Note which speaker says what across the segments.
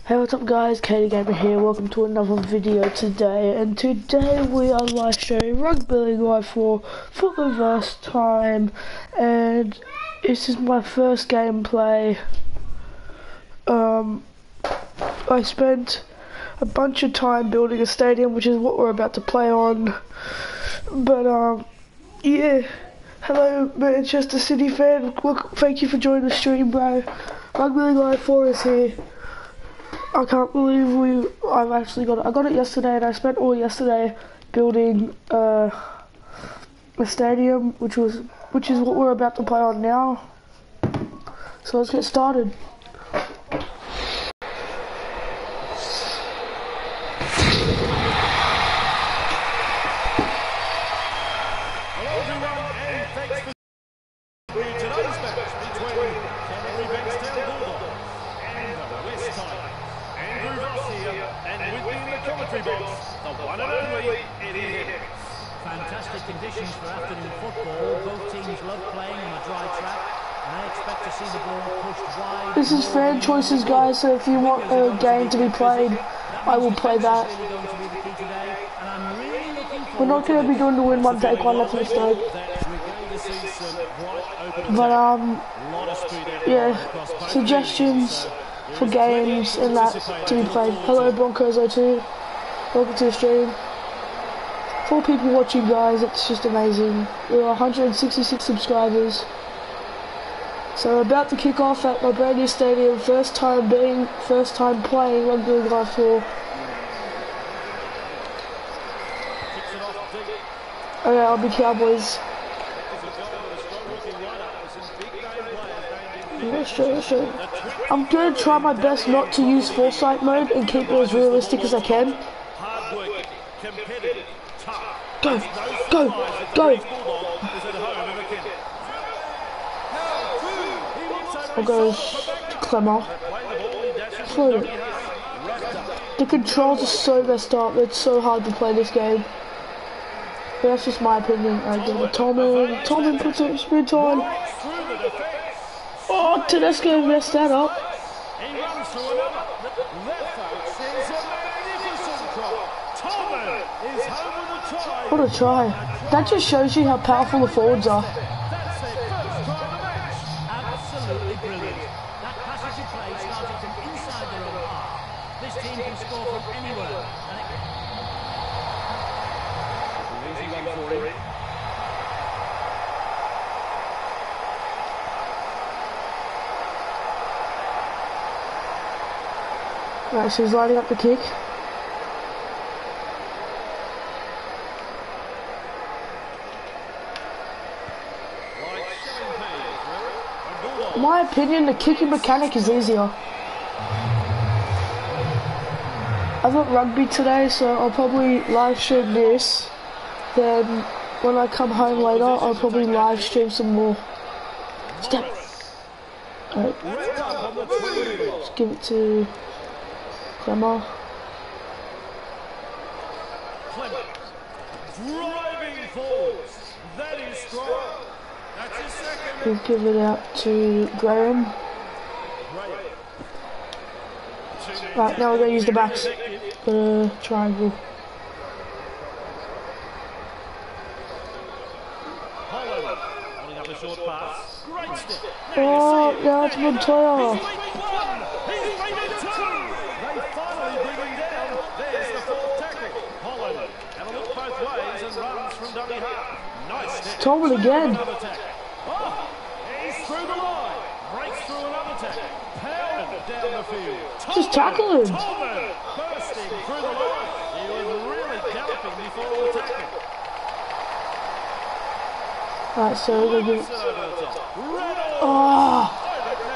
Speaker 1: Hey, what's up guys, Katie Gamer here, welcome to another video today, and today we are live streaming Rugby League Live 4 for the first time, and this is my first gameplay. I spent a bunch of time building a stadium, which is what we're about to play on, but yeah, hello Manchester City fan, look, thank you for joining the stream, bro. Rugby League Live 4 is here. I can't believe I've actually got it. I got it yesterday, and I spent all yesterday building a stadium, which is what we're about to play on now. So let's get started.
Speaker 2: Fantastic conditions for afternoon football. Both teams love playing on a dry track, and I expect to see the ball pushed wide.
Speaker 1: This is fan choices, guys, so if you want a game to be played, I will play that. We're not going to be doing the win one, take one, that's a mistake. But, yeah, suggestions for games and that to be played. Hello, Broncos02. Welcome to the stream. 4 people watching, guys, it's just amazing. There are 166 subscribers. So we're about to kick off at my brand new stadium, first time playing Rugby League Live 4. Okay, I'll be Cowboys. Let's show. I'm going to try my best not to use foresight mode and keep it as realistic as I can. Go, go, go! I'll go to Clemmer. Float it. The controls are so messed up, it's so hard to play this game. But that's just my opinion. I give it Tolman puts up sprint on. Oh, Tedesco messed that up. What a try. That just shows you how powerful the forwards are.
Speaker 2: Absolutely brilliant. That passage of play started from inside their own half. This team can score from anywhere. Easy one for him.
Speaker 1: Right, so he's lining up the kick. In my opinion, the kicking mechanic is easier. I've got rugby today, so I'll probably live stream this. Then, when I come home later, I'll probably live stream some more. Step. Alright. Let's give it to Clemmer.
Speaker 2: Driving forwards. That is strong. That's his second.
Speaker 1: We'll give it out to Graham. Right, now we're going to use the backs. Triangle.
Speaker 2: Holding up a short pass. Great step.
Speaker 1: Oh, now it's Montoya.
Speaker 2: He's made it 2. They finally bring him down. There's the 4th tackle. Holland have a look both ways and runs from dummy half. Nice step.
Speaker 1: Tolman again.
Speaker 2: Oh, he's through the line. Breaks through another tackle. Pounded down the field.
Speaker 1: Just tackle him.
Speaker 2: Tolman bursting through the line. He was really galloping before the tackle.
Speaker 1: Right, so we're going to give it. Oh.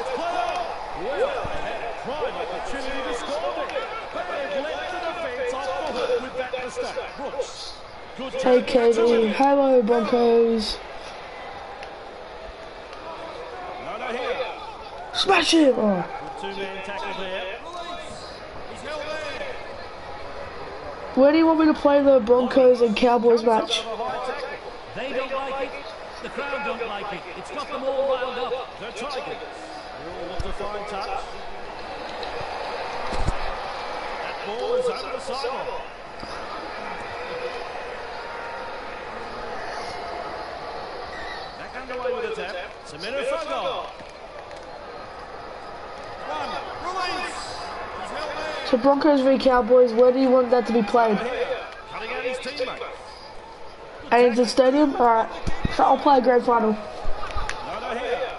Speaker 2: Prime opportunity to score there, but they've let the defence off the hook with that mistake. Brooks. Good
Speaker 1: Hey Katie, hello Broncos.
Speaker 2: No, here.
Speaker 1: Smash it! Oh.
Speaker 2: Good 2-man tackle there. He's held there.
Speaker 1: Where do you want me to play the Broncos and Cowboys match?
Speaker 2: They don't like it. The crowd don't like it. It's got them all riled up. The Tigers. They all look to find touch. ball is over the sideline. Back underway with a tap. Semeno Fago.
Speaker 1: So Broncos v Cowboys, where do you want that to be played?
Speaker 2: Cutting out his teammate.
Speaker 1: Anza Stadium? Alright. So I'll play a grand final.
Speaker 2: Noto here.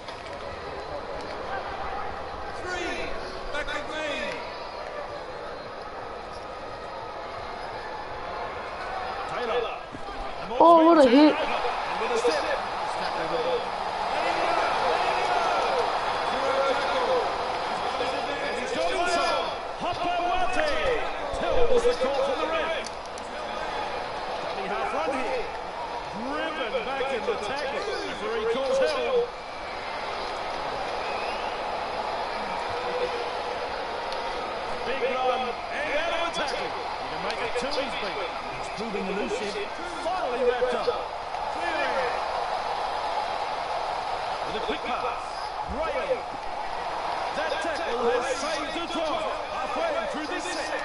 Speaker 2: Taylor.
Speaker 1: Oh, what a hit.
Speaker 2: And with a step. Tells the call from the ref. Dummy half run here. Driven back in the tackle. Referee calls held. Big run and out of the tackle. You can make it two he's beat. He's proving elusive. Finally wrapped up. Clearing. With a quick pass. Graham. That tackle has saved the draw. Halfway through this set.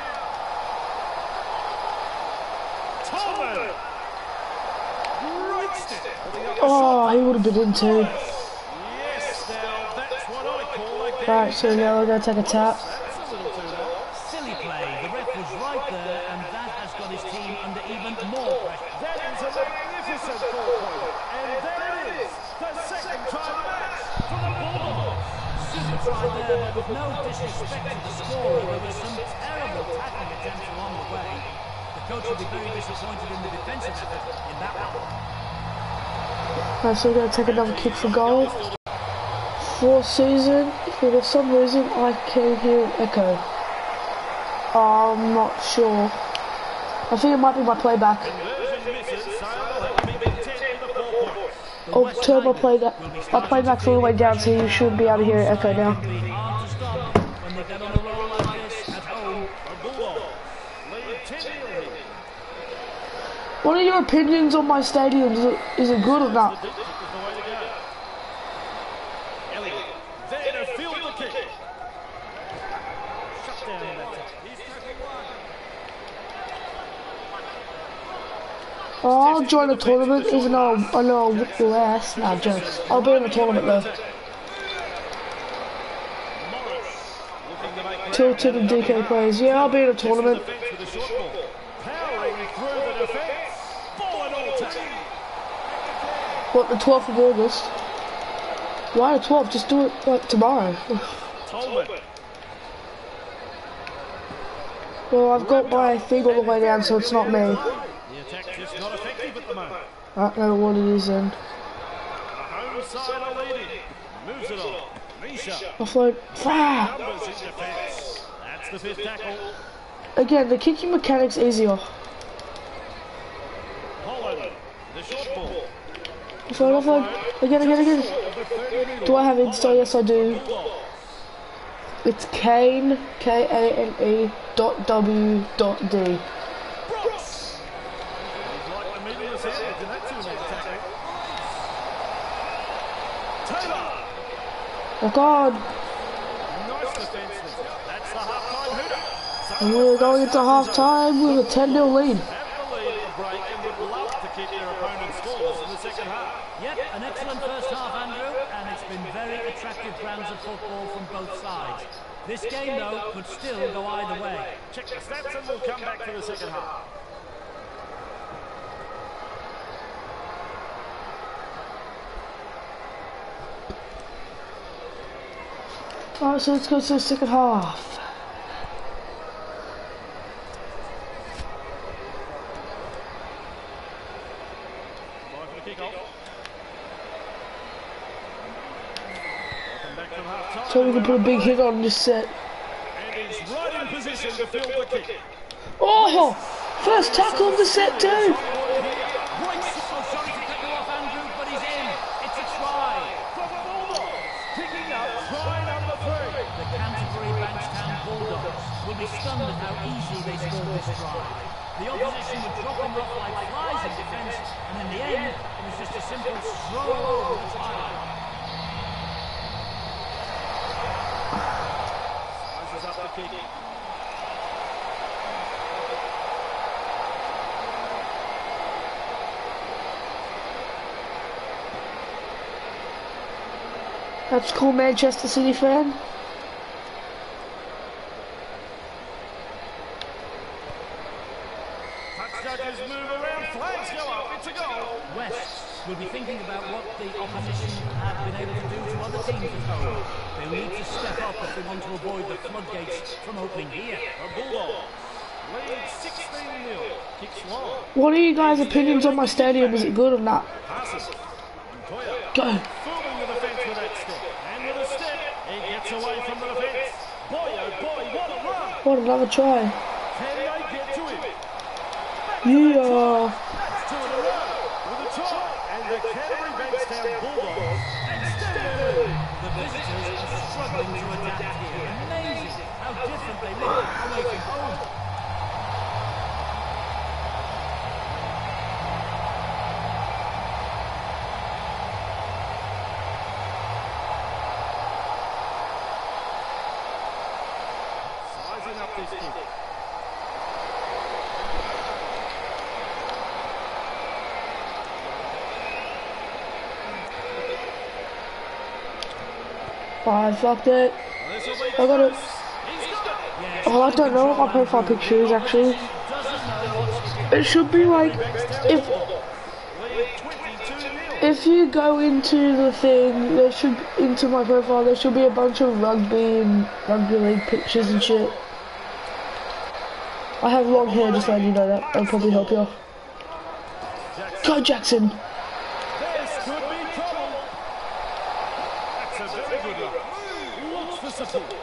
Speaker 2: Tolman. Great step.
Speaker 1: Oh, he would have been in too.
Speaker 2: Yes, now that's what I call a
Speaker 1: Alright, so now we're going to take a tap.
Speaker 2: That's a little too low.
Speaker 3: Silly play. The ref was right there, and that has got his team under even more pressure.
Speaker 2: That is a magnificent ball. And there it is. The second try of the match for the Bulldogs.
Speaker 3: Super try there, but with no disrespect to the scorer, there were some terrible tackling attempts along the way. The coach will be very disappointed in the defensive effort in that one.
Speaker 1: Alright, so we're going to take another kick for goal. For season, for some reason, I can hear an echo. I'm not sure. I think it might be my playback. I'll turn my playback's all the way down, so you should be able to hear an echo now.
Speaker 3: Hard to stop when they get on a roll like this at home.
Speaker 1: What are your opinions on my stadium? Is it good or not?
Speaker 2: Elliott, there to field the kick. Shut down in that tackle.
Speaker 1: Oh, I'll join the tournament, even though I know I'll whip your ass. Nah, jokes. I'll be in the tournament though. Tilted and DK plays. Yeah, I'll be in a tournament.
Speaker 2: Powering through the defence. Ball and all tackle.
Speaker 1: What, the 12th of August? Why the 12th? Just do it like tomorrow.
Speaker 2: Tolman.
Speaker 1: Well, I've got my thing all the way down, so it's not me.
Speaker 2: The attack just not effective at the moment.
Speaker 1: I don't know what it is then.
Speaker 2: The home side are leading. Moves it on. Misha.
Speaker 1: Offload. Ah!
Speaker 2: Numbers in defence. That's the fifth tackle.
Speaker 1: Again, the kicking mechanic's easier.
Speaker 2: Holland. The short ball.
Speaker 1: Offload. Again. Do I have Insta? Yes, I do. It's Kane, Kane, .w.d.
Speaker 2: Brooks. He's like the middle of the head in that two-man tackle. Taylor.
Speaker 1: Oh God.
Speaker 2: Nice defence. That's the half-time hooter.
Speaker 1: And we're going into half-time with a 10-0 lead.
Speaker 2: Have the lead break and would love to keep their opponent scoreless in the second half.
Speaker 3: Yep, an excellent first half, Andrew, and it's been very attractive brands of football from both sides. This game, though, could still go either way.
Speaker 2: Check the stats and we'll come back for the second half.
Speaker 1: Alright, so let's go to the second half. So we can put a big hit on this set.
Speaker 2: And he's right in position to field the kick.
Speaker 1: Oh! First tackle of the set too!
Speaker 3: Sorry to cut you off, Andrew, but he's in. It's a try.
Speaker 2: From the Bulldogs, picking up try number 3.
Speaker 3: The Canterbury Bankstown Bulldogs will be stunned at how easy they scored this try. The opposition would drop them off like flies in defence, and in the end, it was just a simple stroll over the try.
Speaker 2: Rises up the kick.
Speaker 1: That's cool, Manchester City fan.
Speaker 2: Touch judges move around, flags go up, it's a goal.
Speaker 3: West will be thinking about what the opposition have been able to do to other teams at home. They will need to step up if they want to avoid the floodgates from opening here.
Speaker 2: The Bulldogs lead 16-0. Kicks long.
Speaker 1: What are you guys' opinions on my stadium? Is it good or not?
Speaker 2: Passes. Montoya.
Speaker 1: Go.
Speaker 2: Fooling the defence with that step. And with a step, he gets away from the defence. Boy, oh boy, what a run.
Speaker 1: What, another try?
Speaker 2: Can they get to him?
Speaker 1: Yeah.
Speaker 2: That's two in a row with a try. And the Canterbury Bankstown Bulldogs extended.
Speaker 3: The visitors are struggling to adapt here. Amazing how different they look away from home.
Speaker 2: Sizing up this kick.
Speaker 1: I fucked it.
Speaker 2: This'll be
Speaker 1: I got it.
Speaker 2: close. He's got it.
Speaker 1: Oh, I don't know what my profile picture is actually. It should be like, if
Speaker 2: Lead 22-0.
Speaker 1: if you go into the thing, there should, into my profile, there should be a bunch of rugby and rugby league pictures and shit. I have long hair, just letting you know that. That'll probably help you. Go Jackson!
Speaker 2: This could be trouble. That's a very good run. Looks for support.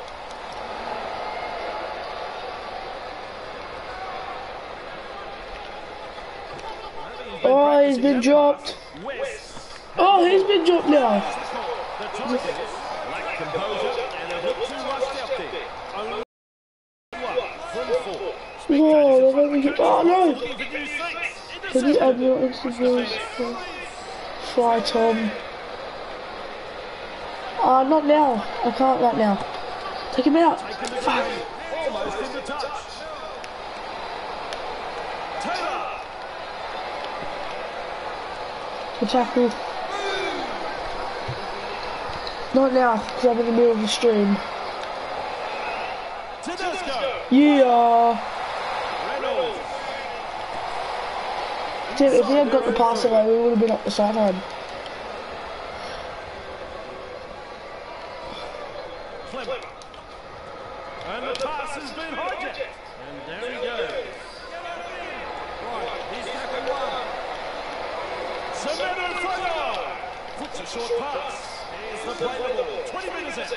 Speaker 1: Oh, he's been dropped.
Speaker 2: West.
Speaker 1: Oh, he's been dropped now.
Speaker 2: The Tigers lack composure and have looked too rushed out there. Only one from four.
Speaker 1: Whoa, they're going to get. Oh no!
Speaker 2: Looking for new seats.
Speaker 1: Can you add your Instagram? Fly Tom. Not now. I can't right now. Take him out. Fuck.
Speaker 2: Almost into touch. Taylor.
Speaker 1: The tackle. Not now, because I'm in the middle of the stream.
Speaker 2: Tedesco.
Speaker 1: Yeah.
Speaker 2: Reynolds.
Speaker 1: Dude, if we had got the pass away, we would have been up the sideline.
Speaker 2: Clement. And the pass has been hijacked. And there he goes. Right, he's tackle one. Semedo Fraga. Puts a short pass. Here's the play the ball. 20 metres out.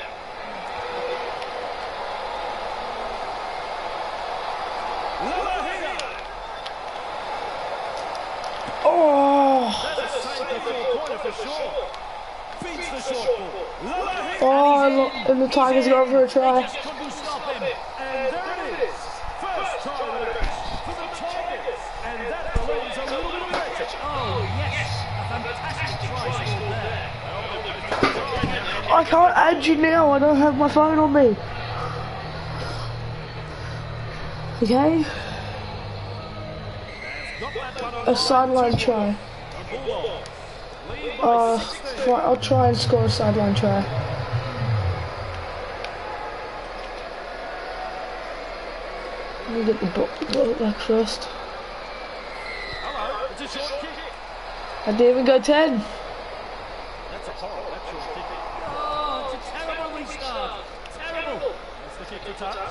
Speaker 2: Lalahina.
Speaker 1: Oh!
Speaker 2: That has saved the four-pointer for sure. Feeds the short ball. Lalahina.
Speaker 1: Oh, and the Tigers got for a try.
Speaker 3: Couldn't stop him.
Speaker 2: And there it is. First try of the match for the Tigers. And that relieves a little bit of pressure.
Speaker 3: Oh, yes. A fantastic try scored there.
Speaker 1: I can't add you now, I don't have my phone on me. Okay? A sideline try. I'll try and score a sideline try. Let me get the ball back first.
Speaker 2: Hello, it's a short kick.
Speaker 1: I didn't even go 10.
Speaker 2: That's a horrible, that short kick.
Speaker 3: Oh, it's a terrible restart. Terrible.
Speaker 2: That's the kick to touch.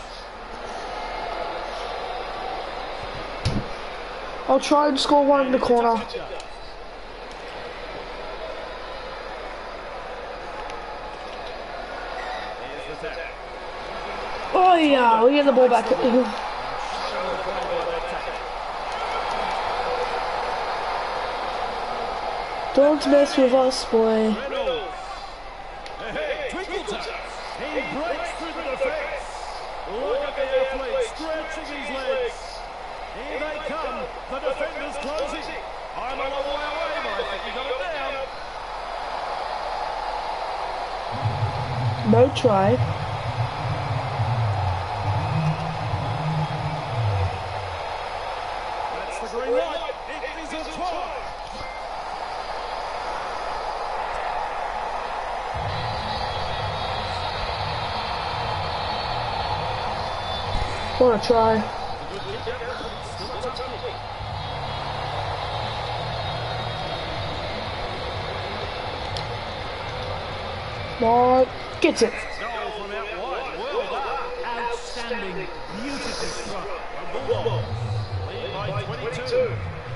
Speaker 1: I'll try and score one in the corner.
Speaker 2: Here's the tap.
Speaker 1: Oh yeah, we get the ball back. Don't mess with us, boy.
Speaker 2: Reynolds. Hey, twinkle touch. He breaks through the defence. Look at the athlete stretching his legs. Here they come. The defender's closing. I'm a long way away, but I think he got it down.
Speaker 1: No try.
Speaker 2: That's the green light. It is a try.
Speaker 1: Wanna try? Mark gets it.
Speaker 2: Goal from out wide. Well done. Outstanding. Beautifully struck. The Bulldogs lead by 22.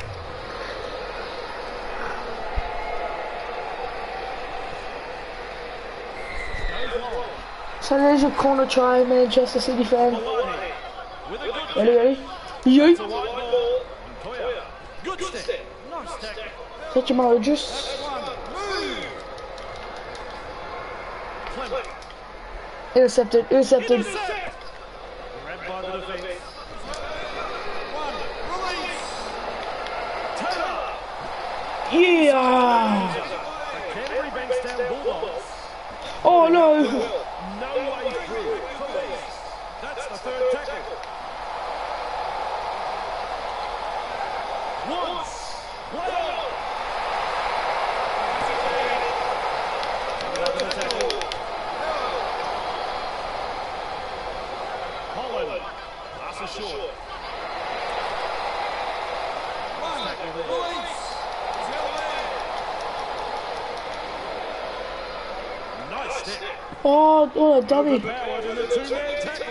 Speaker 1: So there's your corner try, Manchester City fan.
Speaker 2: Maloney with a good
Speaker 1: Ready, ready? Yeet!
Speaker 2: wide ball. Montoya. Good step. Nice tackle.
Speaker 1: Catch him out, just
Speaker 2: Clement.
Speaker 1: intercepted, intercepted.
Speaker 2: Intercept. Grabbed by the defence. One. Release. Taylor.
Speaker 1: Yeah!
Speaker 2: The Canterbury Bankstown Bulldogs.
Speaker 1: Oh no!
Speaker 2: No way through. Police. That's the third tackle. Once. Play on. Another tackle. Holland. Pass is short. Tackle there. Nice step.
Speaker 1: Oh, dummy.
Speaker 2: Power to the two-man tackle.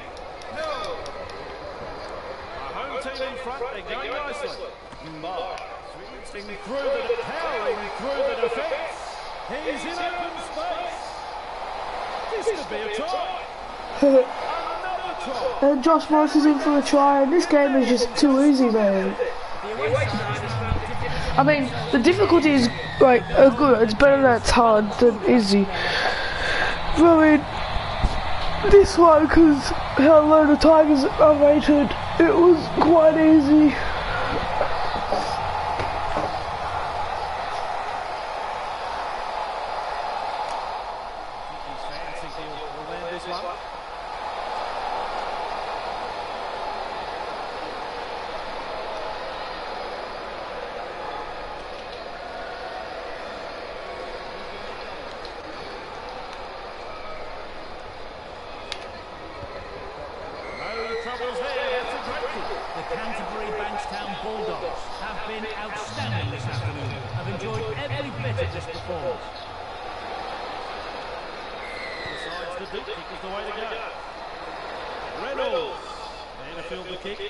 Speaker 2: A home team in front, they're going nicely. Mark swinging through the powering through the defence. He's in open space. This could be a try. Another try.
Speaker 1: And Josh Morris is in for a try, and this game is just too easy, man. I mean, the difficulty is, like, good. It's better that it's hard than easy. But I mean, this one, because how low the Tigers are rated, it was quite easy.
Speaker 2: His fans think he'll land this one. No troubles there, that's a great kick.
Speaker 3: The Canterbury Bankstown Bulldogs have been outstanding this afternoon. I've enjoyed every bit of this performance.
Speaker 2: Decides the deep kick is the way to go. Reynolds. There to field the kick.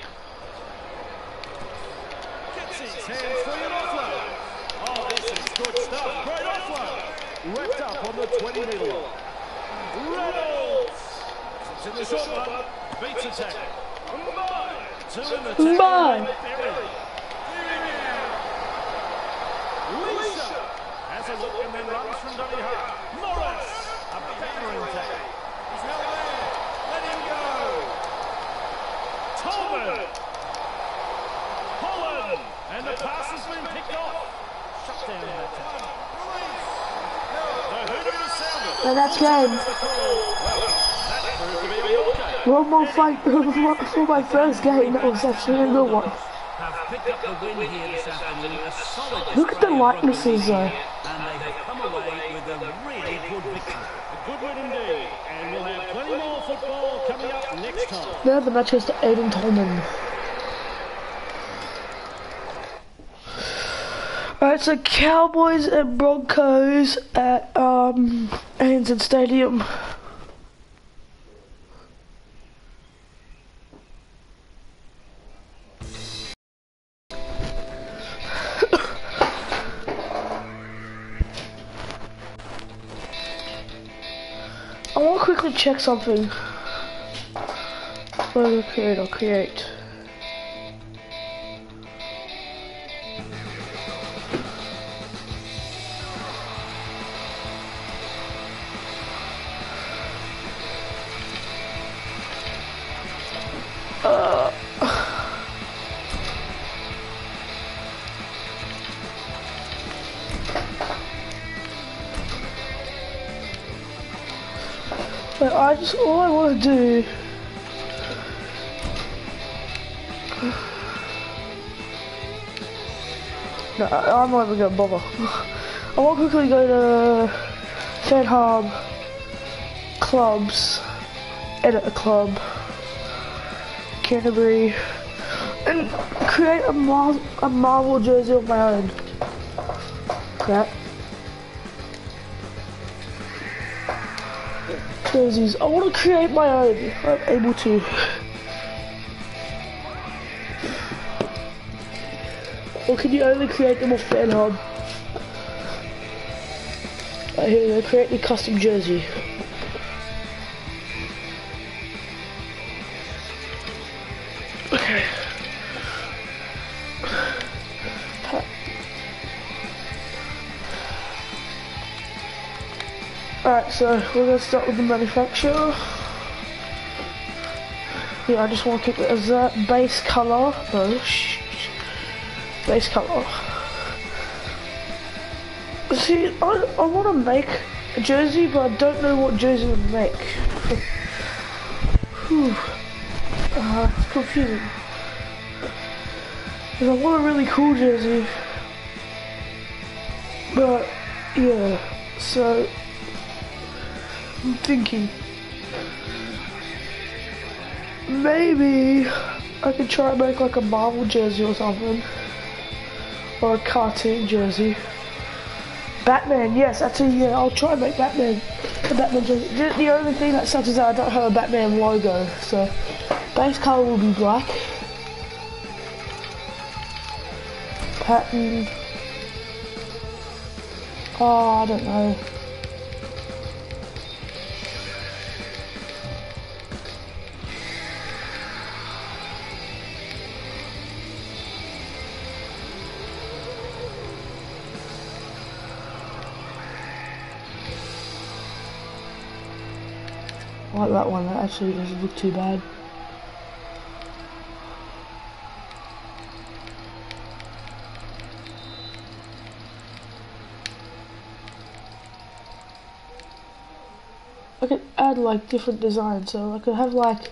Speaker 2: Gets his hands free and offload. Oh, this is good stuff. Great offload. Wrapped up on the 20-metre line. Reynolds. It's in the short one. Beats a tackle. Two in the tackle.
Speaker 1: Bye.
Speaker 2: Lisa has a look and then runs from dummy half. Morris. A battering tackle. He's now there. Let him go. Tolman. Holland. And the pass has been picked off. Shut down that tackle. The hooter is sounded.
Speaker 1: And that's game.
Speaker 2: The call. That proved to be a walkout.
Speaker 1: One more fight for my first game. That was actually a good one.
Speaker 3: Have picked up the win here this afternoon. A solid
Speaker 1: Look at the
Speaker 3: display of
Speaker 1: likenesses, though.
Speaker 3: and they have come away with a really good victory.
Speaker 2: A good win indeed. And we'll have plenty more football coming up next time.
Speaker 1: Now the match goes to Aiden Tolman. Alright, so Cowboys and Broncos at ANZ Stadium. I want to quickly check something. I'll create. But all I want to do no, I'm not even gonna bother. I want to quickly go to Fan Hub, Clubs, Edit a Club, Canterbury and create a Marvel jersey of my own. Crap. Jerseys. I want to create my own. I'm able to. Or can you only create them off FanHub? Right, here we go. Create the custom jersey. Okay. Alright, so we're going to start with the manufacturer. Yeah, I just want to keep it as that. Base colour. No, base colour. See, I want to make a jersey, but I don't know what jersey to make. Whew. It's confusing. Because I want a really cool jersey. But, yeah, so I'm thinking maybe I could try and make like a Marvel jersey or something. Or a cartoon jersey. Batman, yes, actually, yeah, I'll try and make Batman. The Batman jersey. The only thing that sucks is that I don't have a Batman logo, so base colour will be black. Pattern. Oh, I don't know. I like that one, that actually doesn't look too bad. I could add like different designs, so I could have like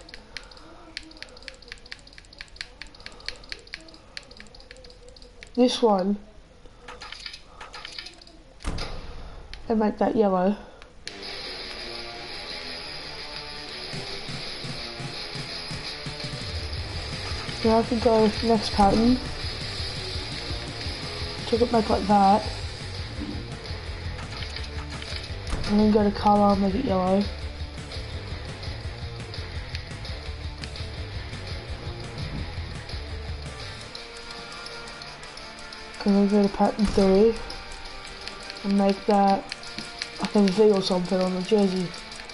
Speaker 1: this one and make that yellow. Now I can go next pattern. So I could make like that. And then go to colour and make it yellow. And then go to pattern 3 and make that like a V or something on the jersey.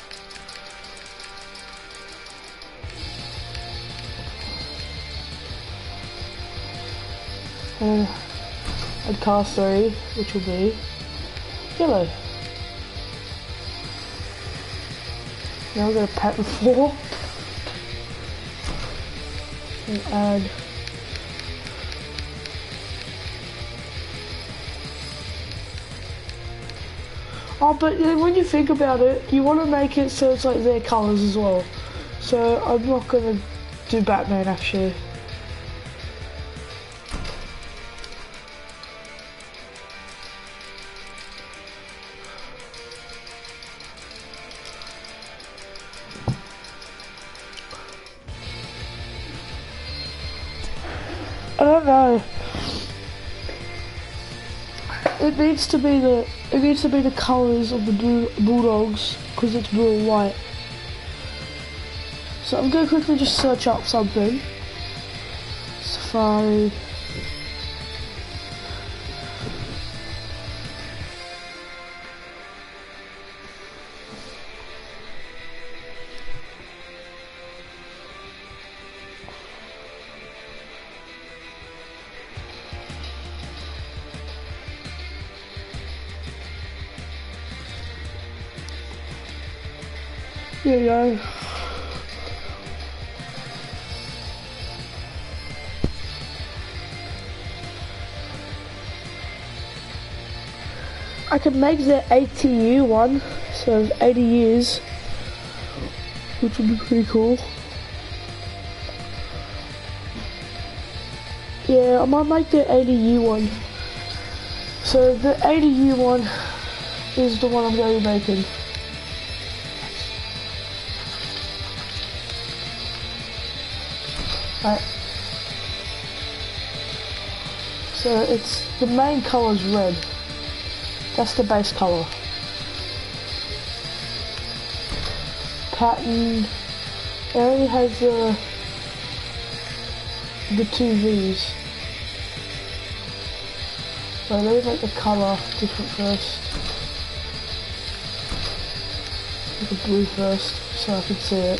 Speaker 1: And add colour 3, which will be yellow. Now we're going to pattern 4 and add but when you think about it, you want to make it so it's like their colours as well. So I'm not going to do Batman actually. I don't know. It needs to be the colours of the Bulldogs because it's blue and white. So I'm gonna quickly just search up something. Safari. Here we go. I can make the ATU one, so 80 years, which would be pretty cool. Yeah, I might make the 80U one. So the 80U one is the one I'm going to be making. Right. So it's the main colour is red. That's the base colour. Pattern. It only has the two V's. So let me make the colour different first. Make the blue first, so I can see it.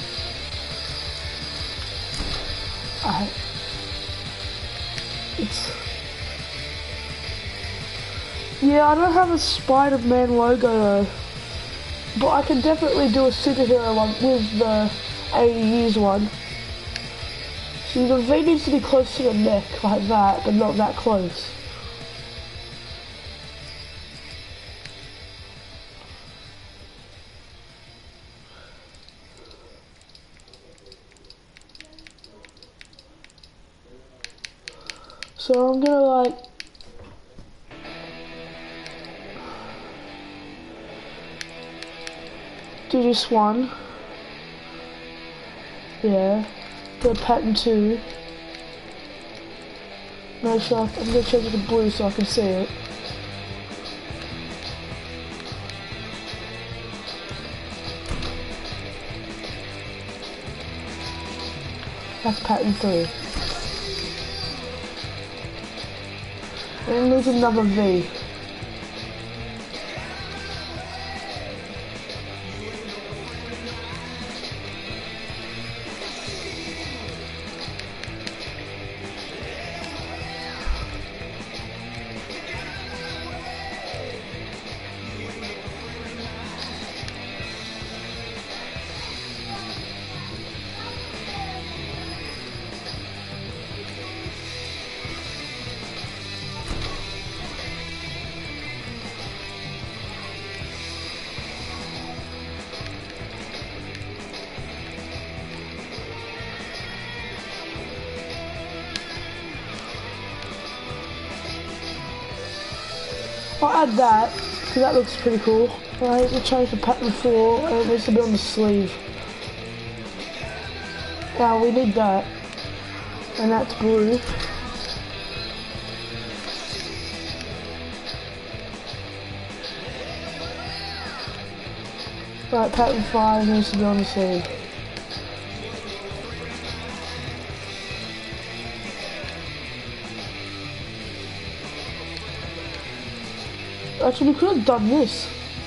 Speaker 1: Yeah, I don't have a Spider-Man logo though, but I can definitely do a superhero one with the AEU's one. See, the V needs to be close to the neck like that, but not that close. So I'm gonna like do this one. Yeah. Go pattern 2. Make sure I'm gonna change it to blue so I can see it. That's pattern 3. And there's another V. I'll add that, because that looks pretty cool. Right, we'll change the pattern 4, and it needs to be on the sleeve. Now we need that, and that's blue. Right, pattern 5 needs to be on the sleeve. Actually, we could have done this.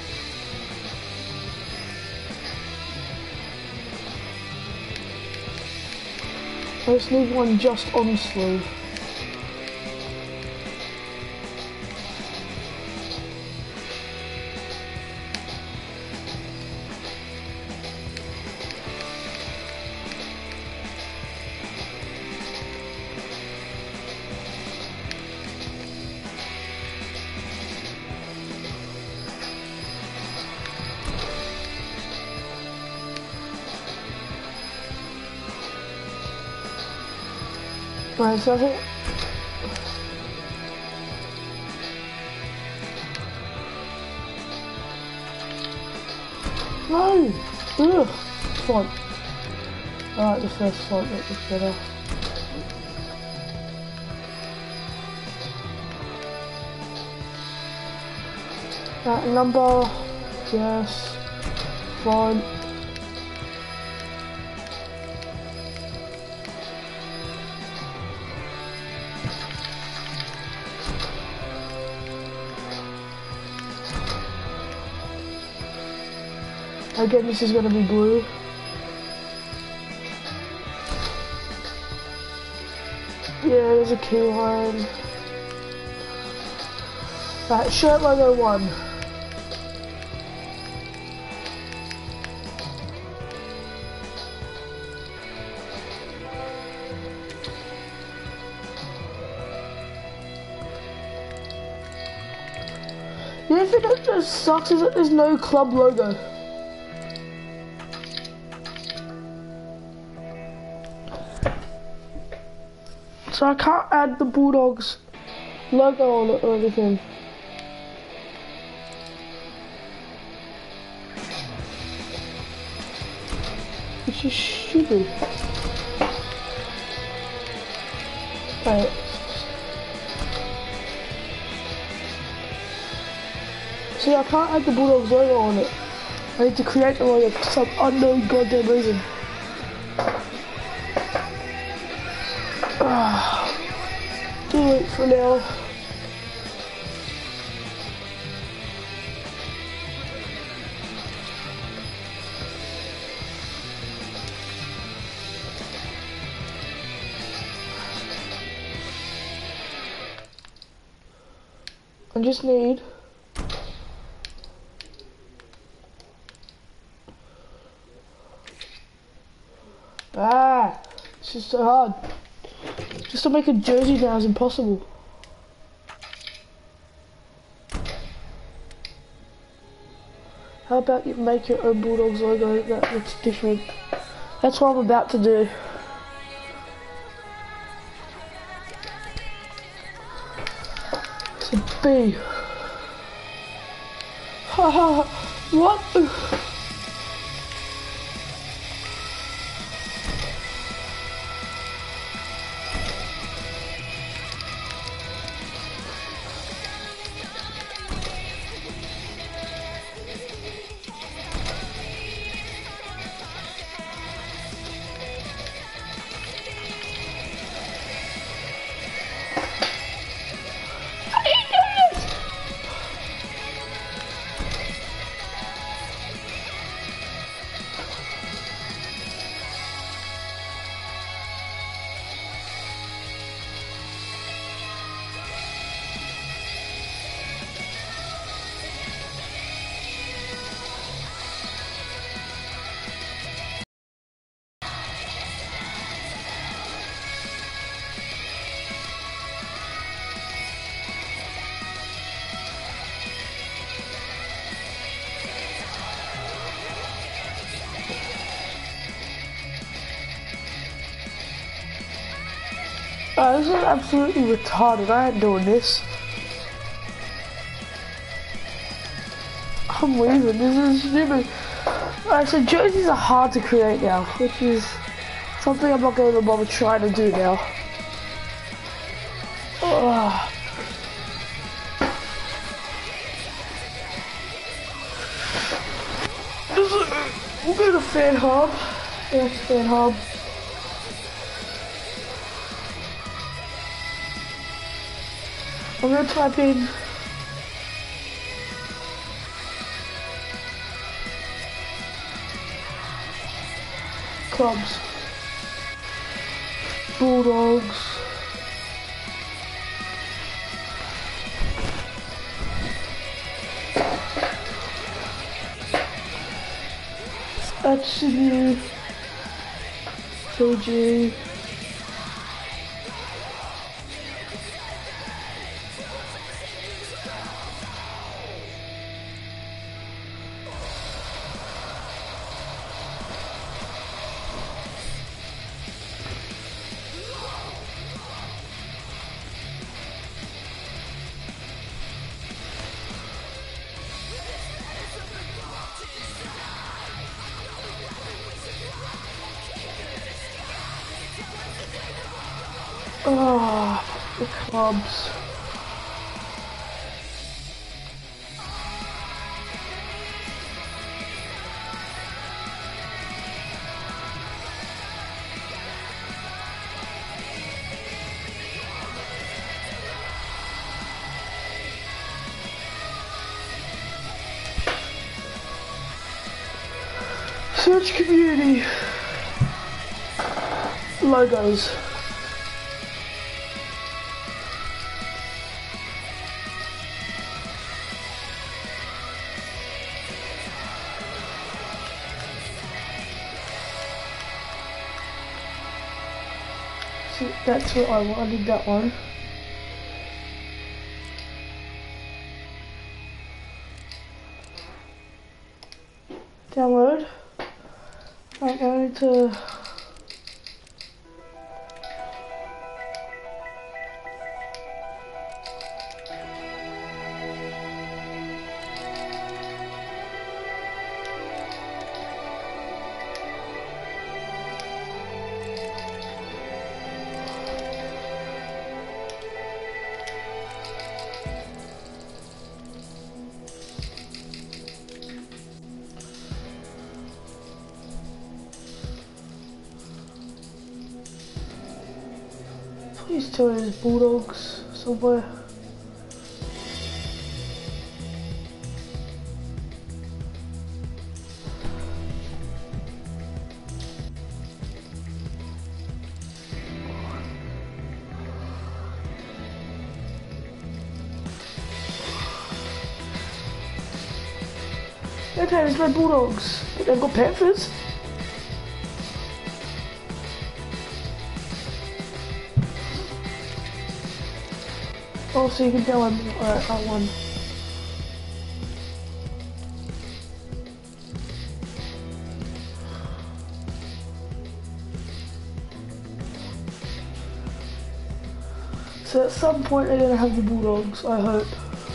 Speaker 1: I just need one just on the sleeve. Right, so I think... No! Ugh! Font. I like the first font, that looks better. Right, number... Yes. Font. Again, this is going to be blue. Yeah, there's a key line. Right, shirt logo 1. The only thing that just sucks is that there's no club logo. So I can't add the Bulldogs logo on it or anything. Which is stupid. Wait. See, I can't add the Bulldogs logo on it. I need to create the logo for some unknown goddamn reason. Too late for now. I just need it's just so hard. Just to make a jersey now is impossible. How about you make your own Bulldogs logo that looks different? That's what I'm about to do. It's a B. Haha, what? This is absolutely retarded. I ain't doing this. I'm leaving. This is stupid. Alright, so jerseys are hard to create now, which is something I'm not going to bother trying to do now. Ugh. We'll go to Fan Hub. Yeah, Fan Hub. I'm gonna type in clubs, Bulldogs, Absolute, Fiji. Oh, the clubs. Search community. Logos. So that's what I wanted, that one. Download. I'm going to These two is Bulldogs somewhere. Okay, there's Red Bulldogs, but they've got Panthers. Oh, so you can tell I'm alright, I won. So at some point they're gonna have the Bulldogs, I hope.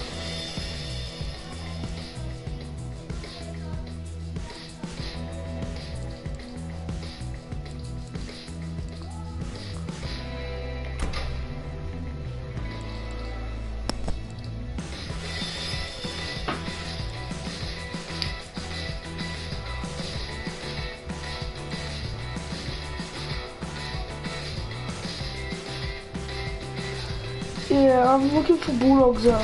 Speaker 1: Yeah, I'm looking for Bulldogs though.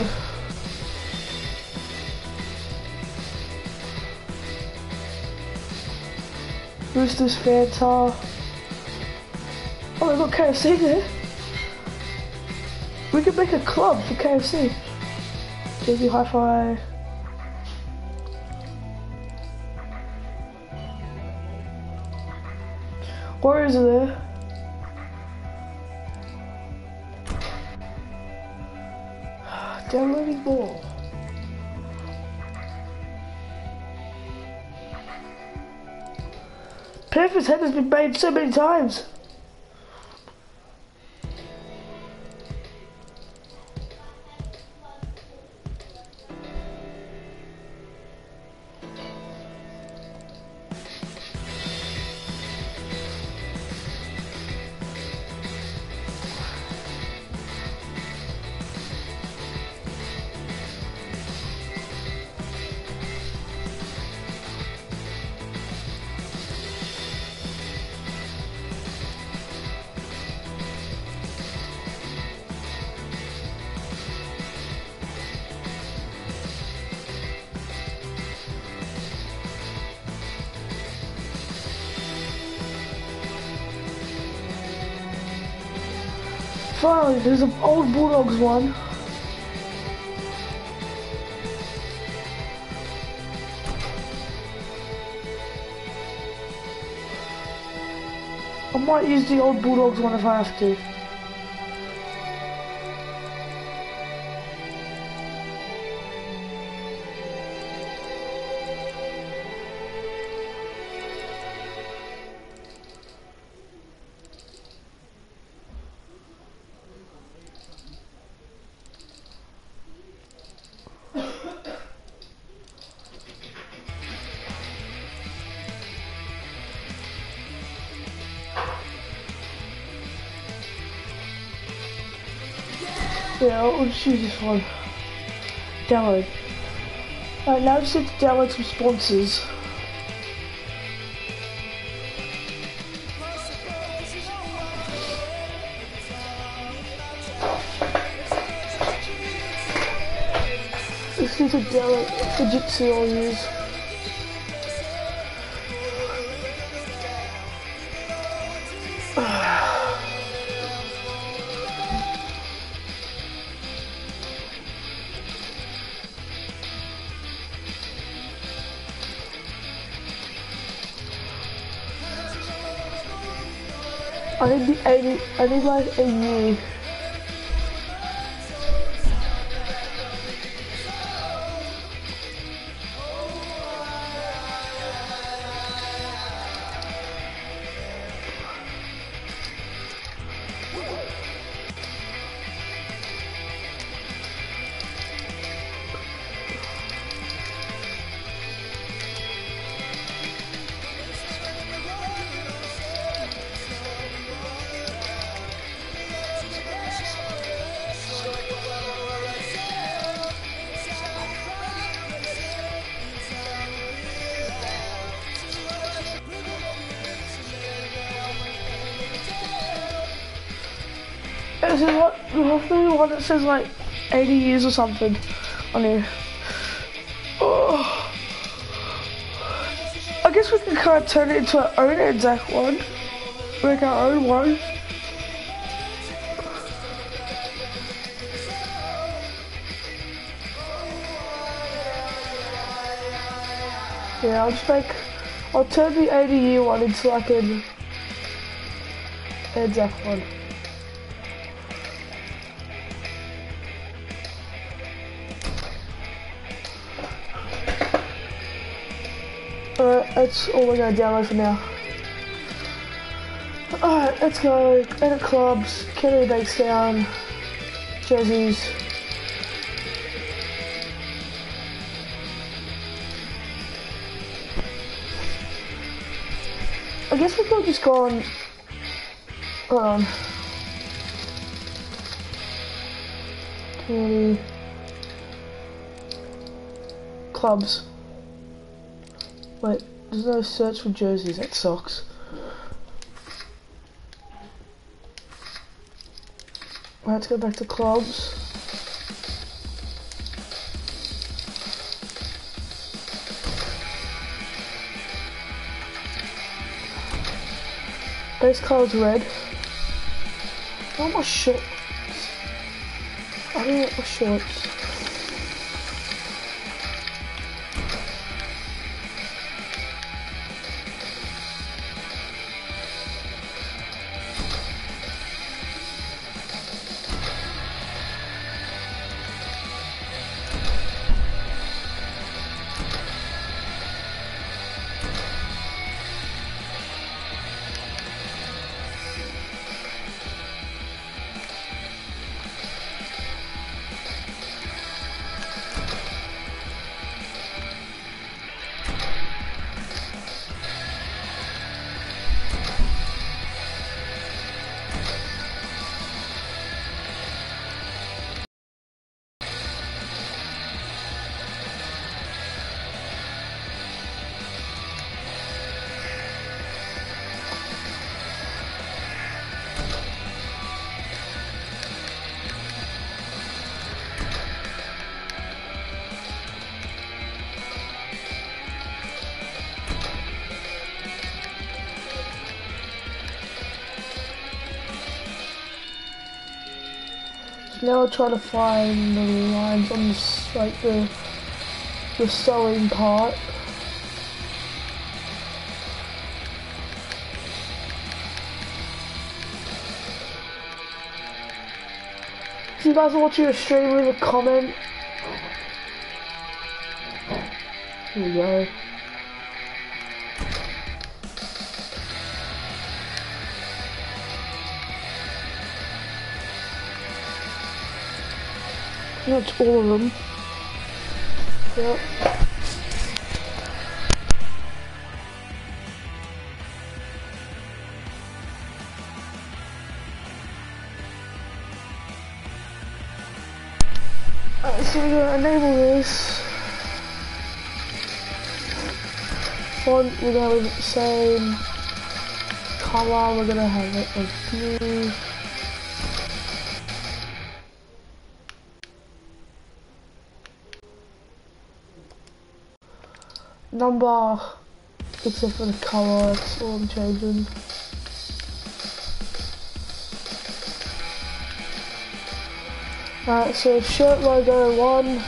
Speaker 1: Roosters, Fanta. Oh, they've got KFC there. We could make a club for KFC. JB Hi-Fi. Warriors are there. Downloading more. Panthers head has been made so many times. Finally, there's an old Bulldogs one. I might use the old Bulldogs one if I have to. Yeah, I'll just use this one. Download. Alright, now just need to download some sponsors. Just need to download Fujitsu I'll use. I need like a year. This is what the one that says like 80 years or something on here. Oh. I guess we can kind of turn it into our own Anzac one. Make our own one. Yeah, I'll turn the 80-year one into like an Anzac one. Alright, that's all we're going to download for now. Alright, let's go. Edit clubs, Kennedy Bankstown, jerseys. I guess we could have just gone. Hold on. Kennedy. Clubs. Wait, there's no search for jerseys, that sucks. Let's go back to clubs. Base color's red. I want my shorts. I don't want my shorts. Now I'll try to find the lines on this, like the sewing part. If you guys are watching a stream, leave a comment. Here we go. That's all of them. Yep. Alright, so we're gonna enable this. Font, we're gonna leave it the same. Color, we're gonna have it like blue. Number, except for the colour, that's all I'm changing. Alright, so shirt logo 1.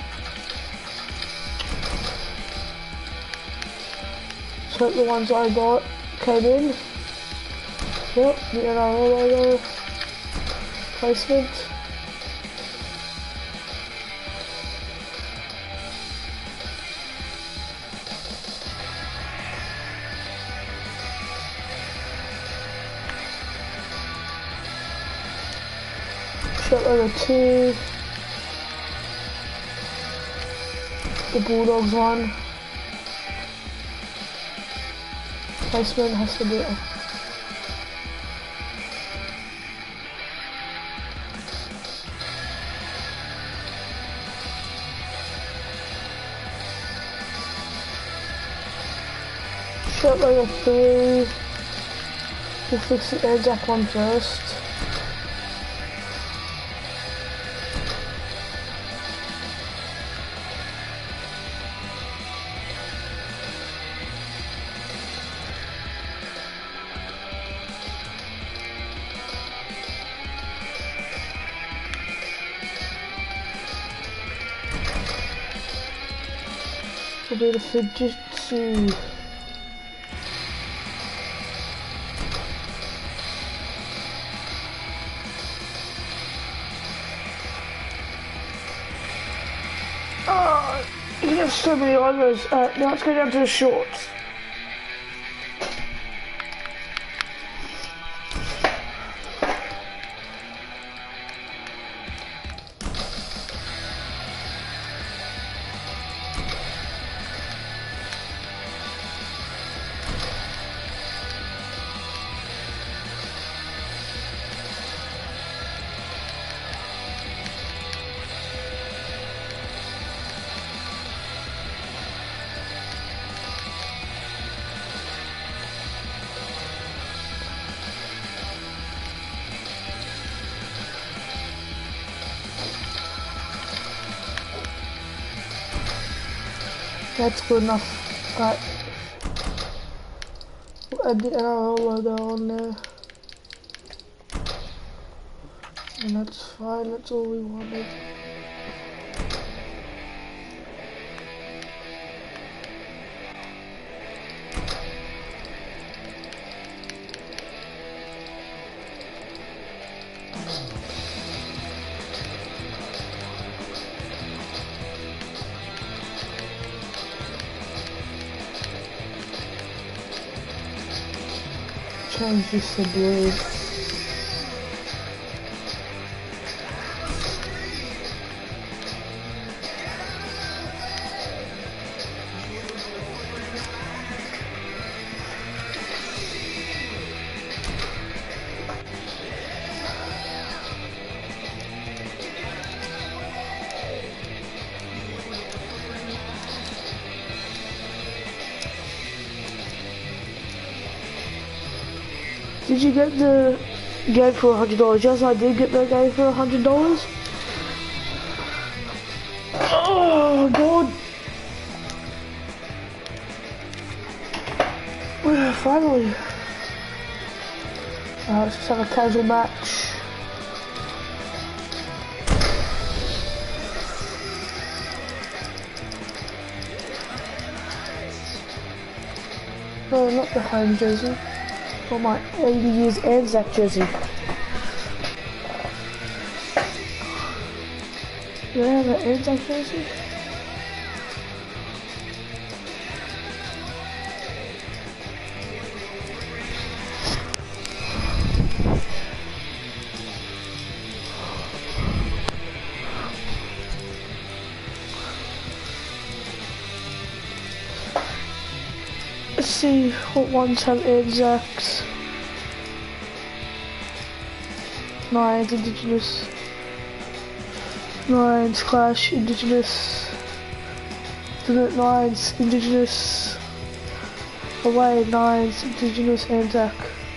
Speaker 1: So the ones I got came in. Yep, the NRL logo. Placement. Shirt logo 2, the Bulldogs one, placement has to be off. Shirt logo 3, we'll fix the Anzac one first. will be the Fujitsu. Oh, you have so many logos. Now let's go down to the shorts. That's good enough. Right. Add the NRL logo on there. And that's fine, that's all we wanted. Change this to blue. Did you get the game for $100? Yes, I did get the game for $100. Oh god! Finally. Let's just have a casual match. No, not the home jersey. For my 80 years Anzac jersey. Do I have an Anzac jersey? Let's see what ones have Anzacs. Lions, Indigenous. Lions, Clash, Indigenous. Lions, Indigenous. Away, Lions, Indigenous, Anzac.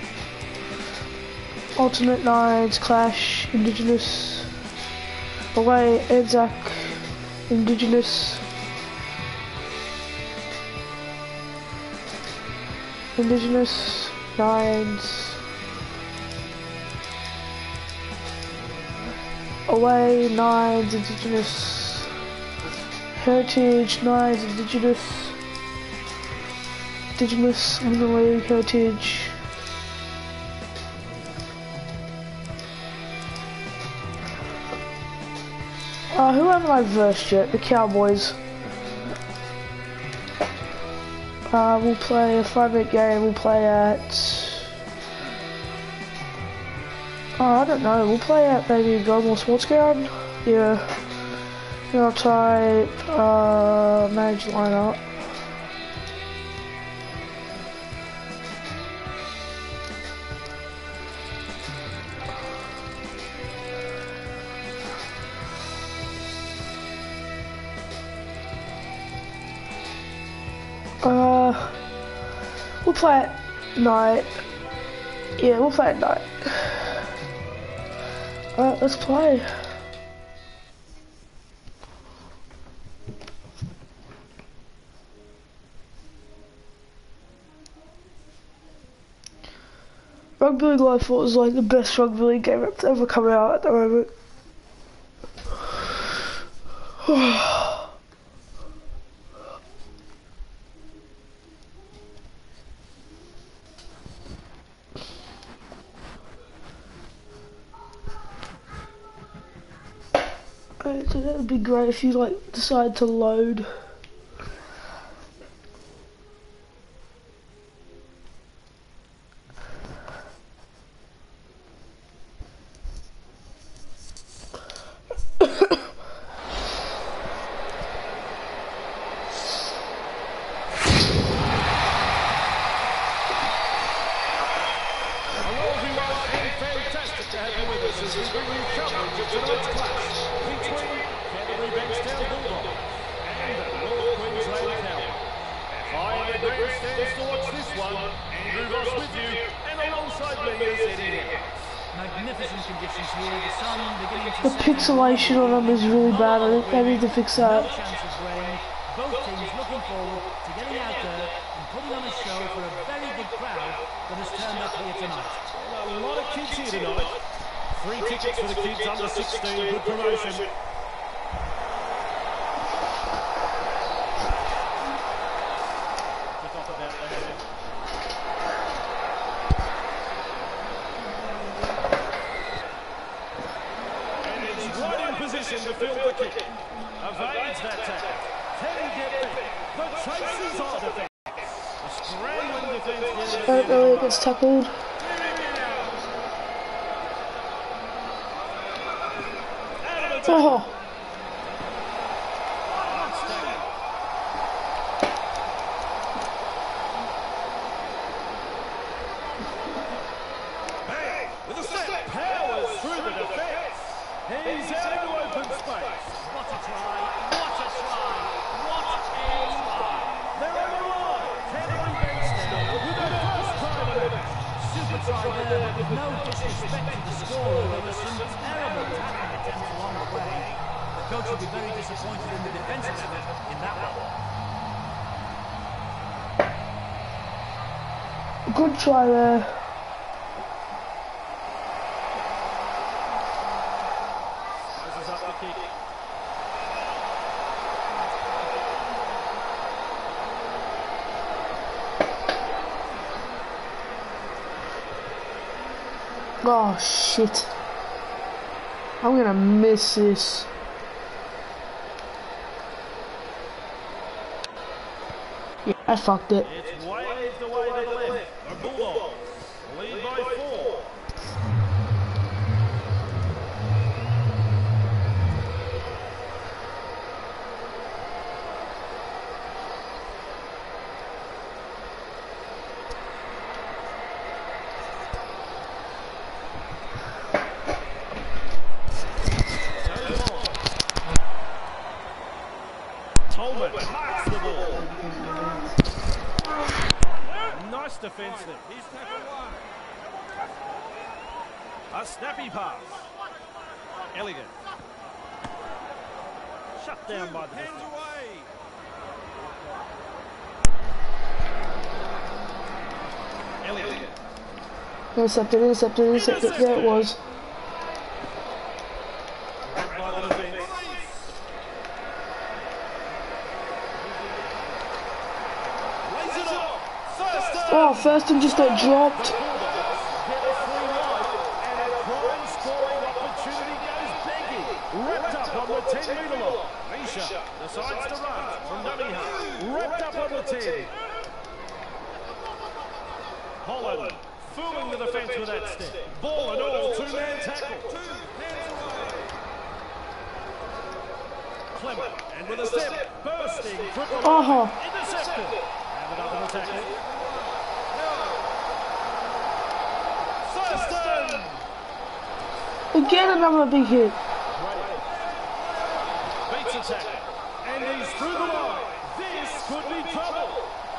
Speaker 1: Alternate Lions, Clash, Indigenous. Away, Anzac, Indigenous. Indigenous, Lions. Away, Nines, Indigenous. Heritage, Nines, Indigenous. Indigenous, Winter League, Heritage. Who haven't I versed yet? The Cowboys. We'll play a 5-minute game, we'll play at... I don't know, we'll play at maybe Gilmore Sports Ground? Yeah. Then I'll type, manage lineup. We'll play at night. Yeah, we'll play at night. Alright, let's play. Rugby League I thought was like the best rugby league game that's ever come out at the moment. So that would be great if you like decide to load.
Speaker 3: Magnificent conditions here. The sun beginning to
Speaker 1: The pixelation on them is really bad. I think they need to fix that.
Speaker 3: No chance of rain. Both teams looking forward to getting out there and putting on a show for a very big crowd that has turned up here tonight.
Speaker 2: A lot of kids here tonight. 3 tickets for the kids under 16. Good promotion. To field the kick. Evades that tackle. Can he get there? The chase is on defense. A scrambling defense.
Speaker 1: Elliott gets tackled. Oh.
Speaker 2: Bang! With a step. Powers through the defense. He's out into open space.
Speaker 3: What a try! What a try! What a try!
Speaker 2: They're on the line. Canterbury Bankstown with their first try of the match.
Speaker 3: Super try there, but with no disrespect to the scorer, there was some terrible tackling attempts along the way. The coach will be very disappointed in the defensive effort in that one.
Speaker 1: Good try there. Oh shit. I'm gonna miss this. Yeah, I fucked it.
Speaker 2: It's waved away to the left. The Bulldogs lead by 4. Tolman marks the ball. Nice defence there. He's tackle 1. A snappy pass. Elliott. Shut down by the defence. Elliott.
Speaker 1: Intercepted, intercepted, intercepted. There it was.
Speaker 2: By the defence. Lays it off. First down.
Speaker 1: Oh, Thurston just got dropped.
Speaker 2: Get a free life, and a prime scoring opportunity goes begging. Wrapped up on the 10-metre line. Misha decides to run from dummy half. Wrapped up on the 10. Holland fooling the defence with that step. Ball and all, 2-man tackle. Clement, and with a step, bursting, triple intercepted. Have it up on the tackle. Thurston!
Speaker 1: Again, another big hit.
Speaker 2: Beats a tackle, and he's through the line. This could be trouble.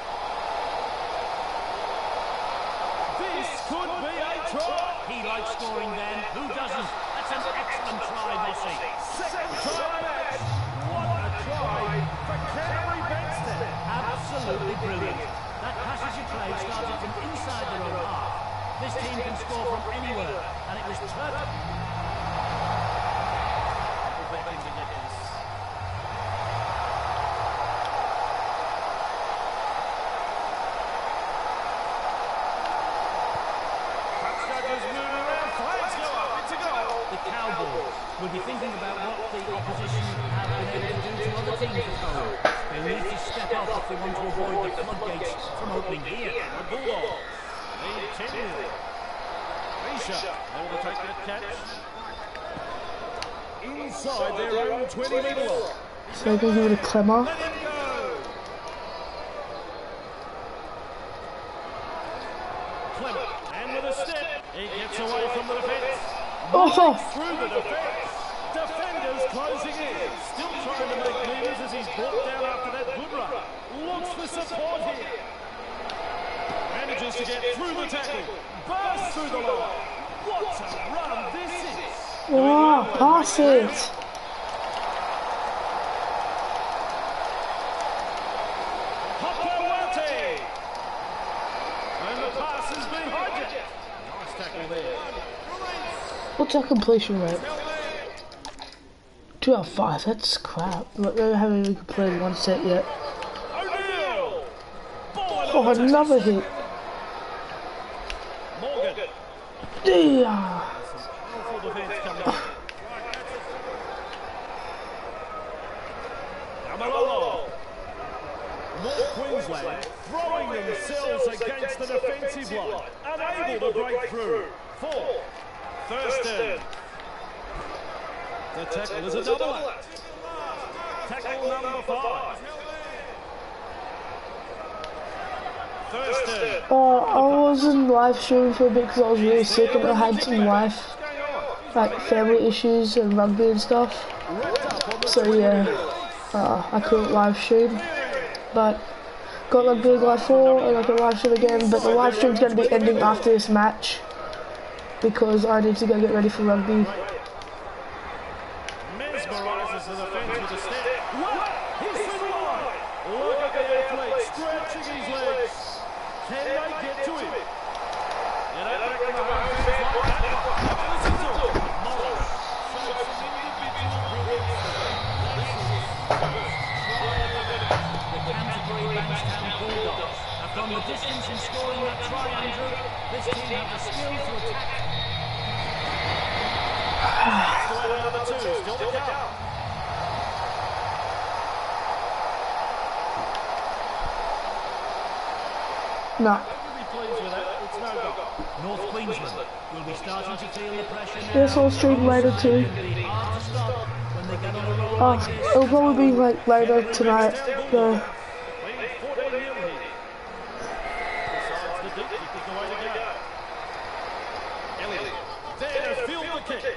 Speaker 2: This could be a try.
Speaker 3: He likes scoring then. Who doesn't? That's an excellent try, Bossy.
Speaker 2: Second try of the match. What a try for Canterbury Bankstown.
Speaker 3: Absolutely brilliant. That passage of play started from inside their own half. This team can score from anywhere, and it was perfect.
Speaker 2: Judges moving around, flags go up, it's a goal.
Speaker 3: The Cowboys will be thinking about what the opposition have been able to do to other teams at home. They need to step up if they want to avoid the floodgates from opening here.
Speaker 2: The Bulldogs lead 10-0. Risha able to take that catch. Inside their own 20-metre line.
Speaker 1: So they're going to give it a Clemmer.
Speaker 2: Let him go. Clemmer, and with a step, he gets away from the defence.
Speaker 1: Oh!
Speaker 2: Through the defence. Defenders closing in. Still trying to make meters as he's brought down after that good run. Looks for support here. Manages to get through the tackle. Bursts through the line. What a run this is.
Speaker 1: Wow, pass it!
Speaker 2: Hopewati. And the pass has been hijacked. Nice tackle there.
Speaker 1: What's our completion rate? 2 out of 5, that's crap. Like, they haven't even completed one set yet.
Speaker 2: O'Neill.
Speaker 1: Oh, another hit.
Speaker 2: Morgan.
Speaker 1: Yeah.
Speaker 2: Full defence coming up. Amarolo. North Queensland throwing themselves against the defensive line. Unable to break through. 4. Thurston. The tackle is another one. Tackle number 5. Thurston.
Speaker 1: I was in live streaming for a bit because I was really sick and I had some life, like family issues and rugby and stuff. So yeah, I couldn't live stream, but got like big live 4 and I can live stream again. But the live stream's going to be ending after this match because I need to go get ready for rugby.
Speaker 2: Mesmerises the defence with a step. He's through the line. Look at the athlete stretching his legs. Can they get to him? You don't reckon the home fans like that? Listen to him. Morris showed some individual brilliance.
Speaker 3: The Canterbury Bankstown Bulldogs have gone the distance in scoring that try, Andrew. This team have the skill to attack.
Speaker 2: Still at number 2, still to come.
Speaker 1: No.
Speaker 2: You'll be pleased with that. It's no goal.
Speaker 3: North Queensland will be starting to feel the pressure now.
Speaker 1: Yes, I'll stream later too.
Speaker 3: It'll be hard to stop when they get on a roll like this.
Speaker 1: It'll probably be like later tonight. So.
Speaker 2: Leading 14-0 here. Besides the deep kick is the way to go. Elliott. There to field the kick.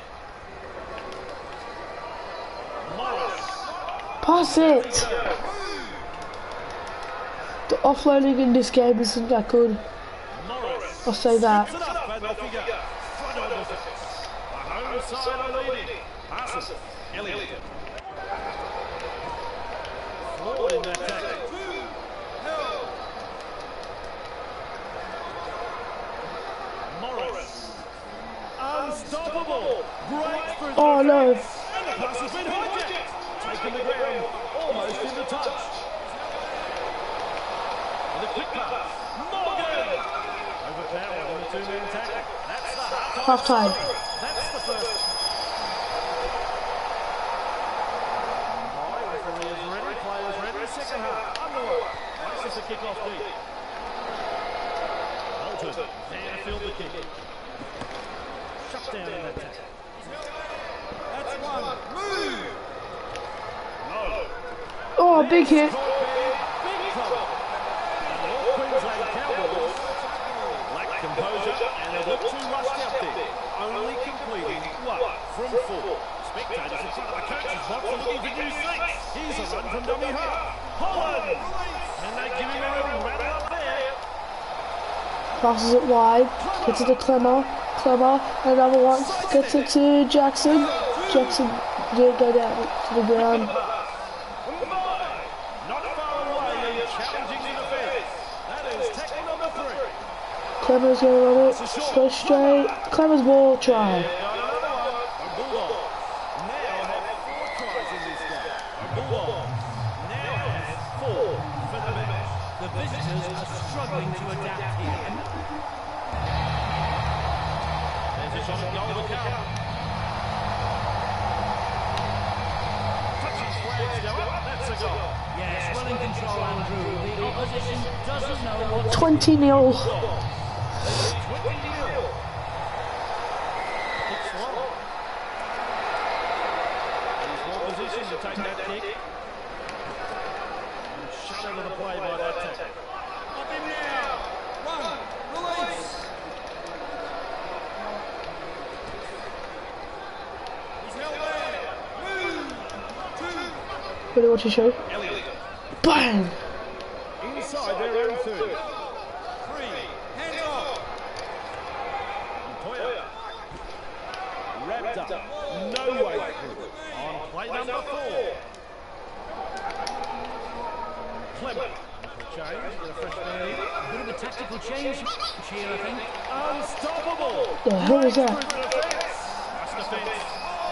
Speaker 2: Morris.
Speaker 1: Pass it! The offloading in this game isn't that good.
Speaker 2: Morris.
Speaker 1: I'll say that.
Speaker 2: It's enough and off he goes. Front on defence. The home side are leading. Passes. Elliott. Forward in that tackle. Morris. Unstoppable. Breaks through the
Speaker 1: Oh no.
Speaker 2: defence. And the pass has been hijacked. Taking the ground. Almost in the touch. And a quick pass. Morgan. Overpowered in the two-man tackle. That's the
Speaker 1: Half time.
Speaker 2: That's the first. Referee is ready. Players ready. Second half. Underway. Places the kick off deep. Bolton. There to field the kick. Shut down in that tackle. That's one. Move. No.
Speaker 1: Oh, big hit.
Speaker 2: Big trouble. The North Queensland Cowboys lack composure and they look too rushed out there. Only completing one from 4. Spectators in front of the coach's box are looking for new seats. Here's a run from dummy half. Holland. And they give him a little rattle up there.
Speaker 1: Passes it wide. Gets it to Clemmer. Clemmer. Another one. Gets it to Jackson. Jackson didn't go down to the ground.
Speaker 2: Not far away and challenging the defence. That is tackle number 3.
Speaker 1: Clemmer's going to run it. Go straight. Clemmer's ball. Try.
Speaker 2: Got another one. A Bulldog now have 4 tries in this game. A Bulldog now has 4 for the match.
Speaker 3: The visitors are struggling to adapt here.
Speaker 2: There's a shot at goal to come. defence a goal.
Speaker 3: Yes, well in control, Andrew. The opposition doesn't know what
Speaker 1: 20-0.
Speaker 2: 20-0. It's long. He's well positioned to take that kick. And shut out of the play by that tackle. Up him now. Run. Release. He's held there. Move. Two.
Speaker 1: Ready, watch your show.
Speaker 2: Elliott.
Speaker 1: Bang!
Speaker 2: Inside their own 30. 3. Hands off. Montoya. Wrapped up. No way through. On play number 4. Clement. Change with a fresh man in.
Speaker 3: a bit of a tactical change here, I think.
Speaker 2: Unstoppable.
Speaker 1: The hell is that?
Speaker 2: Through the defence. That's defence.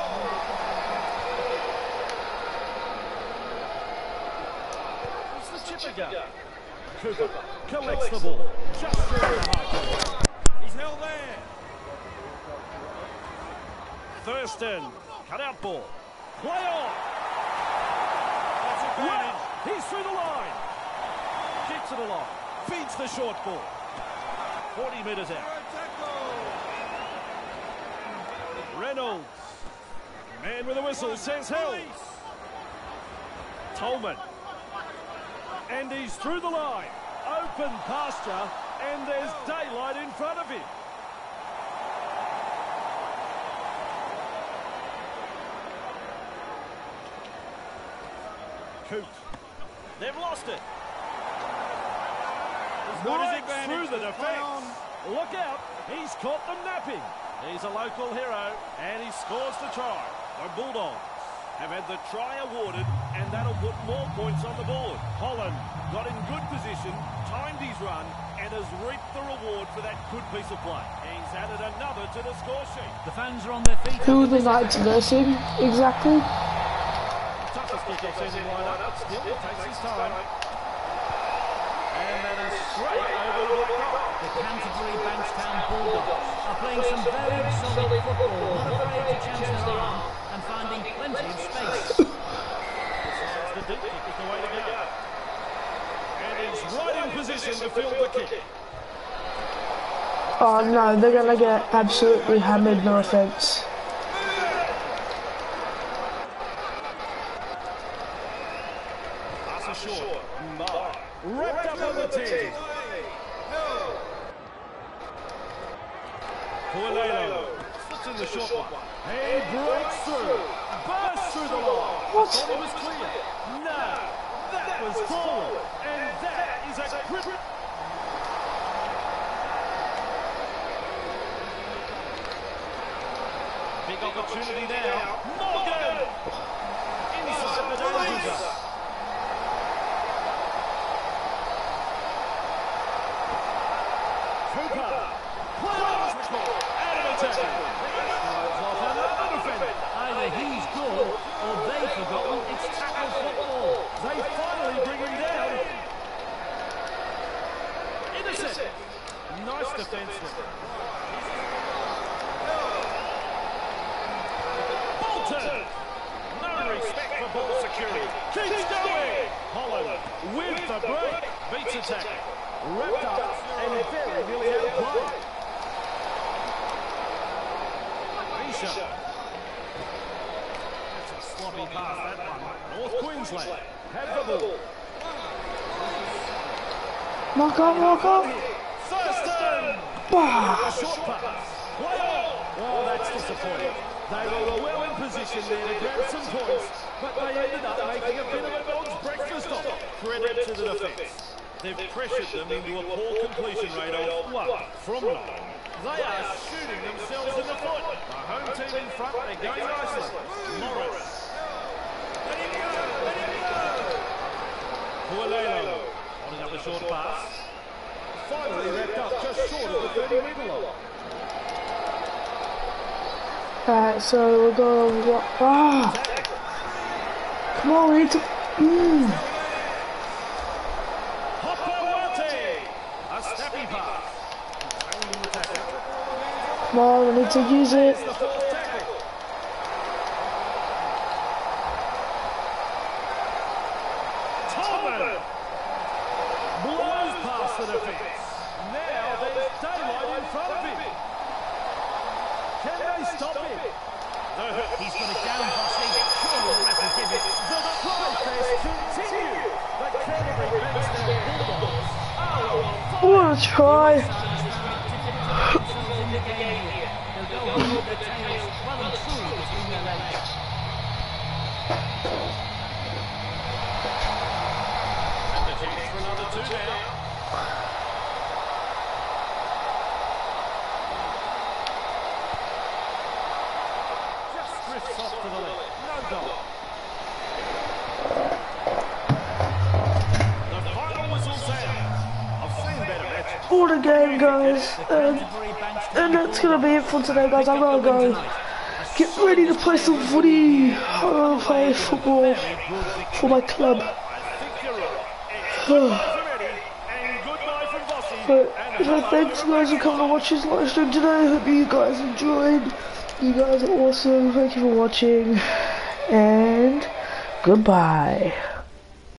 Speaker 2: It's the chip again. Cooper collects the ball. Just through the heart. He's held there. Thurston. Cut out ball. Play on. That's advantage. He's through the line. Gets to the line. Feeds the short ball. 40 metres out. Reynolds. Man with a whistle says held. Tolman. And he's through the line. Open pasture. And there's daylight in front of him. Coote. They've lost it. Right through the defence. Look out. He's caught them napping. He's a local hero. And he scores the try. The Bulldogs have had the try awarded, and that'll put more points on the board. Holland got in good position, timed his run, and has reaped the reward for that good piece of play. He's added another to the score sheet.
Speaker 3: The fans are on their feet.
Speaker 1: Who the Knights nursing exactly?
Speaker 2: Toughest kick I've seen him line up. Still takes his time. And that is straight over the top.
Speaker 3: The Canterbury Bankstown Bulldogs are playing some very solid football, not afraid to chance their arm and finding plenty of space.
Speaker 2: Besides the deep kick is the way to go. And he's right in position to field the kick.
Speaker 1: Oh no, they're gonna get absolutely hammered, no offense.
Speaker 2: Pass a short. Mar. Wrapped up on the 10. Puelelo. Slips in the short one. He breaks through. Bursts through the line.
Speaker 1: What?
Speaker 2: Thought it was clear. No. That was forward. And that is a grip. Big opportunity now. Morgan! Inside the danger zone. Cooper. Play on the ball. Out of attack. Off another defender.
Speaker 3: Either he's good or they've forgotten it's tackle football.
Speaker 2: They finally bring him down. Intercept. Nice defence. Bolton. No respect for ball security. Keeps going. Holland with the break. Beats attack. Wrapped up and very nearly out of play. Isha. That's a sloppy pass, that one. North Queensland have the ball.
Speaker 1: Knock up.
Speaker 2: Thurston!
Speaker 1: Bah!
Speaker 2: A short pass. Play on! Oh, that's disappointing. They were well in position there to grab some points, but they ended up making a bit of a dog's breakfast of it. Credit to the defence. They've pressured them into a poor completion rate of 1 from 9. They are shooting themselves in the foot. The home team in front, they're going nicely. Morris. Let him go! Puelelo. Holding up a short pass. Finally wrapped up just short of the 30-metre line.
Speaker 1: Alright, so we're going what? Ah! Come on, we need to.
Speaker 2: Hopawati! A snappy pass. Maintaining the tackle.
Speaker 1: Come on, we need to use it.
Speaker 2: It's the fourth tackle. the defence. Now there's daylight in front of him. Can they stop him?
Speaker 3: He's got it down, Bossy. Surely the ref will give it.
Speaker 2: The try fest continue. The Canterbury Bankstown Bulldogs are on fire.
Speaker 1: What a try!
Speaker 3: In the game here. They'll go home with their tails well and truly between their legs.
Speaker 2: And the chance for another 2 now. Just drifts off to the left. No goal. The final whistle sound. I've seen better matches.
Speaker 1: What a game, guys. And that's gonna be it for today, guys. I'm gonna go get ready to play some footy. I'm gonna play football for my club.
Speaker 2: I think you're right. It's ready. And goodbye from Bossy.
Speaker 1: But thanks, guys, for coming to watch this live stream today. I hope you guys enjoyed. You guys are awesome. Thank you for watching. And goodbye.